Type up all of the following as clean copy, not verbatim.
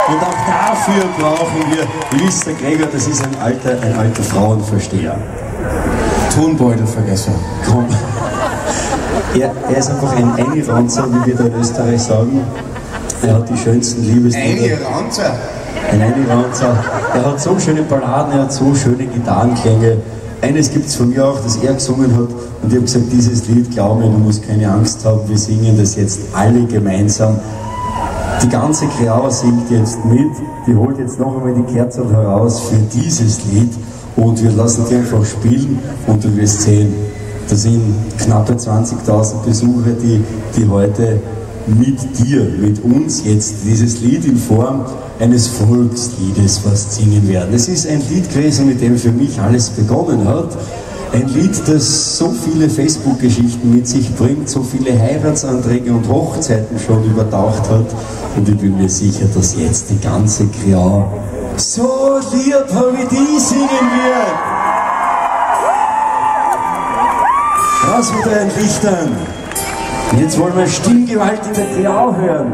Und auch dafür brauchen wir Lister Gregor, das ist ein alter Frauenversteher. Tonbeutelvergesser. Komm. Er ist einfach ein Einranzer, wie wir da in Österreich sagen. Er hat die schönsten Liebeslieder. Einranzer? Ein Einranzer. Er hat so schöne Balladen, er hat so schöne Gitarrenklänge. Eines gibt es von mir auch, das er gesungen hat. Und ich habe gesagt, dieses Lied, glaube mir, du musst keine Angst haben, wir singen das jetzt alle gemeinsam. Die ganze Kreau singt jetzt mit, die holt jetzt noch einmal die Kerzen heraus für dieses Lied und wir lassen die einfach spielen und du wirst sehen, da sind knappe 20.000 Besucher, die heute mit dir, mit uns jetzt dieses Lied in Form eines Volksliedes fast singen werden. Es ist ein Lied gewesen, mit dem für mich alles begonnen hat. Ein Lied, das so viele Facebook-Geschichten mit sich bringt, so viele Heiratsanträge und Hochzeiten schon übertaucht hat. Und ich bin mir sicher, dass jetzt die ganze Kreau so lieb wie die singen wird. Raus mit euren Lichtern. Und jetzt wollen wir Stimmgewalt in der Kreau hören.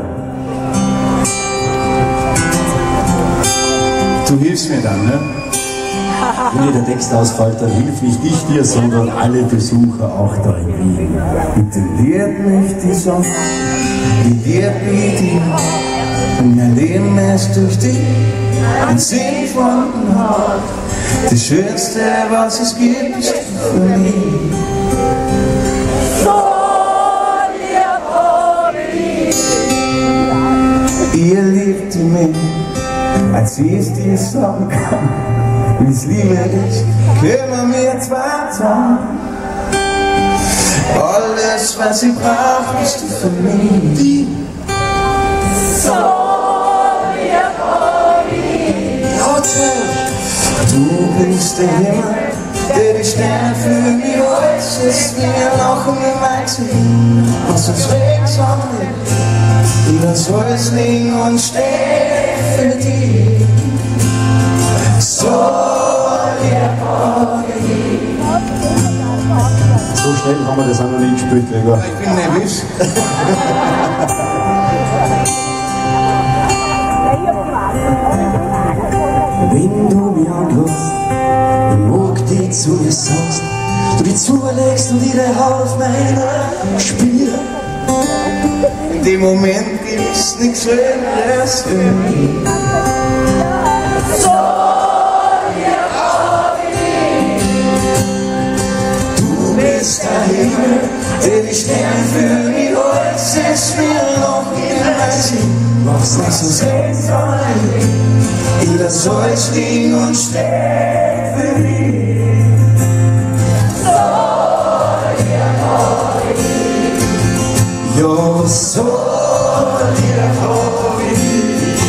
Du hilfst mir dann, ne? Wenn dir der Text ausfällt, dann hilf nicht dir, sondern alle Besucher auch da in Wien. Bitte lehrt mich die Sonne, die lehrt mich die Nacht. Und mein Leben ist durch dich ein Sinn von Haut. Das Schönste, was es gibt, ist für mich. Ihr liebte mich, als ich es dir sagen kann. Wie's Liebe ist, können wir zwei zusammen. Alles, was ich brauch, bist du für mich. Die du bist der Himmel, der die Sterne für mich hält. Es ist wie ein Lachen im Weizen, was uns regt zusammen. Das Holz liegen und steht für dich. So schnell haben wir das auch noch nie gespielt, Gregor. Ich bin nervös. Wenn du mich anglust, ich mag dich zu mir sagst, du dich zulegst und ihre Haut auf meiner spür. In dem Moment gibt's nichts Schöneres für mich. Du bist der Himmel, der die Sterne für mich holt. Es ist mir noch immer Sinn, was nicht so sehen soll. Jeder soll stehen und steht für mich. Ja, so dir vor mich.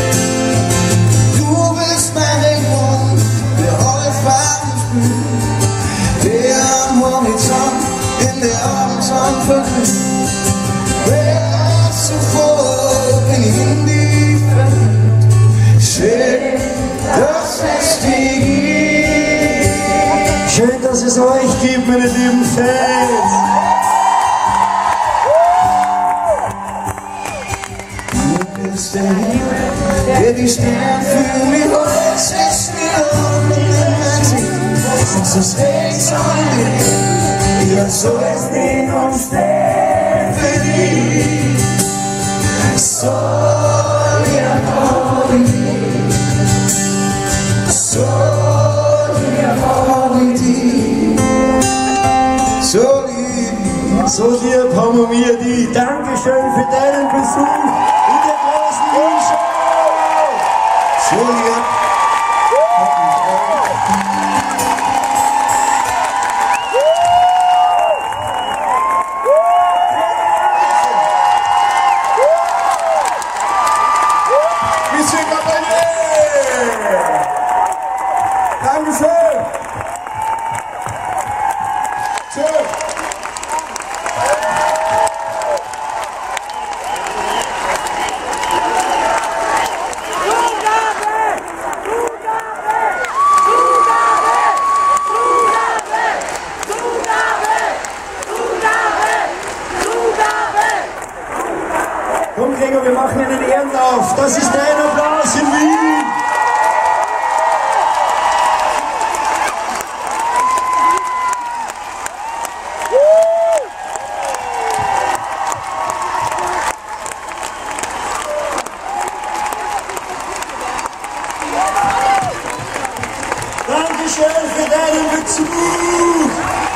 Du bist mein Mond, der alle Farben spürt, der am Horizont in der Abendsonne verglüht. Wer zuvor bin ich in die verliebt. Schön, dass es dich gibt. schön, dass es euch gibt, meine lieben Fans. Der Himmel, der die Sterne für mich holt, es ist mir unbedingt, es ist rechts und links, ihr sollt stehen und stehen für dich. Soll ihr Horizont, soll ihr Horizont, So lieb haben wir die. Dankeschön für deinen Besuch in der großen Wien-Show. so lieb. Monsieur Caballé! Dankeschön! Tschüss! Dankeschön für deinen Besuch!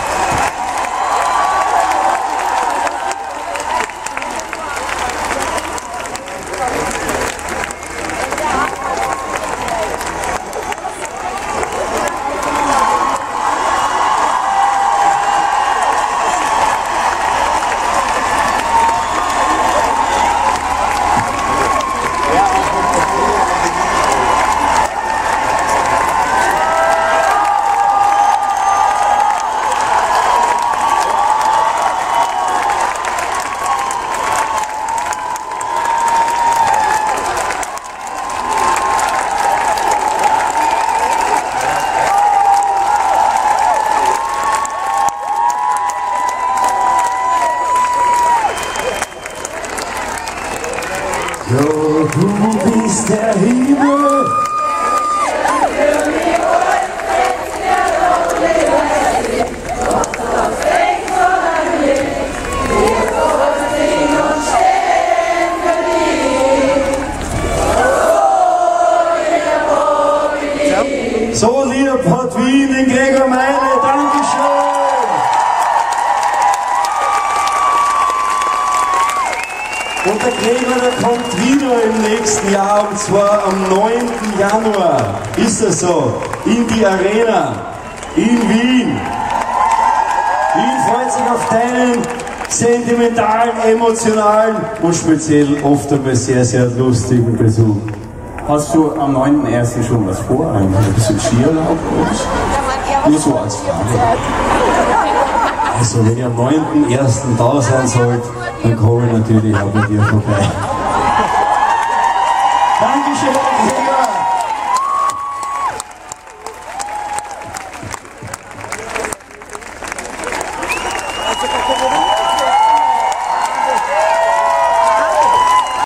Jo, du bist der Himmel. So lieb hat Wien den Gregor Meile. Dankeschön. Und der Gregor, der kommt wieder im nächsten Jahr, und zwar am 9. Januar, ist das so, in die Arena, in Wien. Wien freut sich auf deinen sentimentalen, emotionalen und speziell oft einmal sehr, sehr lustigen Besuch. Hast du am 9.1. schon was vor? Ein bisschen Skiurlaub? Nur so als Frage. Also wenn ihr am 9.1. da sein sollt, dann komme ich natürlich auch bei dir vorbei. Dankeschön.